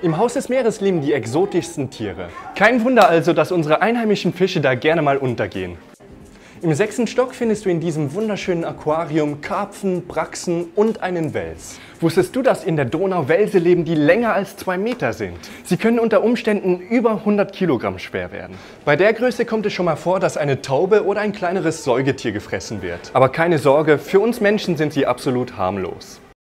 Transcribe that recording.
Im Haus des Meeres leben die exotischsten Tiere. Kein Wunder also, dass unsere einheimischen Fische da gerne mal untergehen. Im 6. Stock findest du in diesem wunderschönen Aquarium Karpfen, Brachsen und einen Wels. Wusstest du, dass in der Donau Welse leben, die länger als 2 Meter sind? Sie können unter Umständen über 100 Kilogramm schwer werden. Bei der Größe kommt es schon mal vor, dass eine Taube oder ein kleineres Säugetier gefressen wird. Aber keine Sorge, für uns Menschen sind sie absolut harmlos.